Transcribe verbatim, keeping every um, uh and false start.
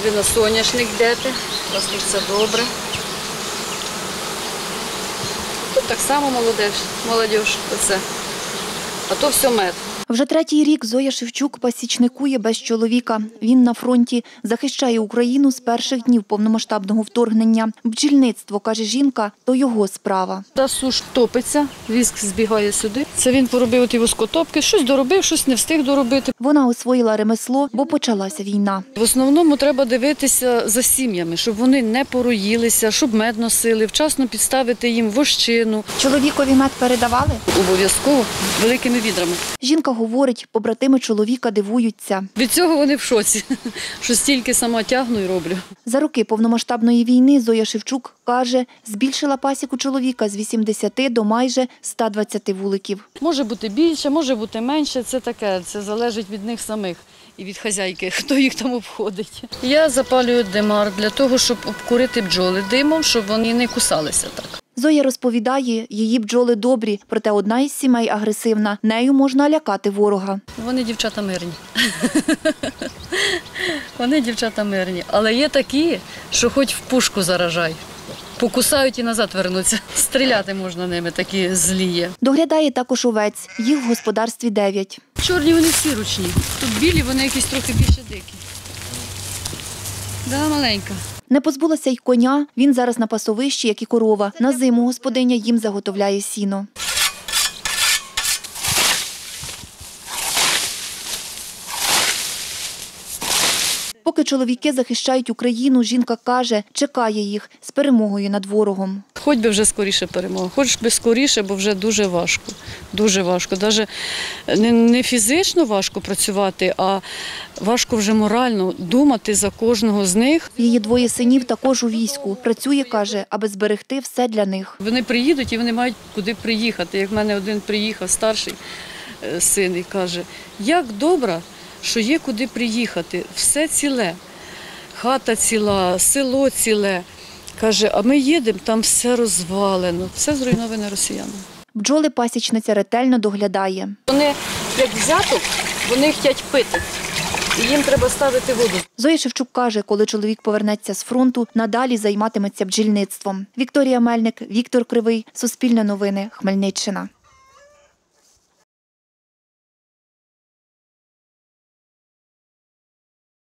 ви на соняшник йдете, у вас тут все добре. Тут так само молодеж, молодіж, оце. А то все мед. Вже третій рік Зоя Шевчук пасічникує без чоловіка. Він на фронті, захищає Україну з перших днів повномасштабного вторгнення. Бджільництво, каже жінка, то його справа. Та суш топиться, віск збігає сюди. Це він поробив ті воскотопки, щось доробив, щось не встиг доробити. Вона освоїла ремесло, бо почалася війна. В основному треба дивитися за сім'ями, щоб вони не пороїлися, щоб мед носили, вчасно підставити їм вощину. Чоловікові мед передавали? Обов'язково великими відрами. Жінка говорить, побратими чоловіка дивуються. Від цього вони в шоці, що стільки сама тягну і роблю. За роки повномасштабної війни Зоя Шевчук, каже, збільшила пасіку чоловіка з вісімдесяти до майже ста двадцяти вуликів. Може бути більше, може бути менше, це таке, це залежить від них самих і від хазяйки, хто їх там обходить. Я запалюю димар для того, щоб обкурити бджоли димом, щоб вони не кусалися так. Зоя розповідає, її бджоли добрі, проте одна із сімей агресивна. Нею можна лякати ворога. Вони дівчата мирні. Вони дівчата мирні. Але є такі, що хоч в пушку заражай. Покусають і назад вернуться. Стріляти можна ними, такі злі є. Доглядає також овець. Їх в господарстві дев'ять. Чорні вони всі ручні. Тут білі, вони якісь трохи більше дикі. Да, маленька. Не позбулася й коня, він зараз на пасовищі, як і корова. На зиму господиня їм заготовляє сіно. Поки чоловіки захищають Україну, жінка каже, чекає їх з перемогою над ворогом. Хоч би вже скоріше перемога, хоч би скоріше, бо вже дуже важко. Дуже важко. Навіть не фізично важко працювати, а важко вже морально думати за кожного з них. Її двоє синів також у війську. Працює, каже, аби зберегти все для них. Вони приїдуть і вони мають куди приїхати. Як в мене один приїхав, старший син, і каже, як добре, що є куди приїхати. Все ціле, хата ціла, село ціле. Каже, а ми їдемо, там все розвалено, все зруйноване росіянами. Бджоли пасічниця ретельно доглядає. Вони, як взяток, вони хочуть пити. І їм треба ставити воду. Зоя Шевчук каже, коли чоловік повернеться з фронту, надалі займатиметься бджільництвом. Вікторія Мельник, Віктор Кривий, Суспільне новини, Хмельниччина.